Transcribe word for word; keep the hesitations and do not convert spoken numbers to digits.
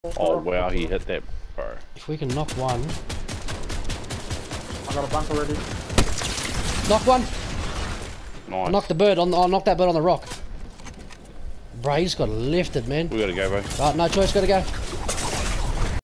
Oh wow, he hit that, bro. If we can knock one. I got a bunk already. Knock one. Nice. I knocked the bird on. I knocked that bird on the rock. Bro, he's got lifted, man. We gotta go, bro. Right, no choice. Gotta go.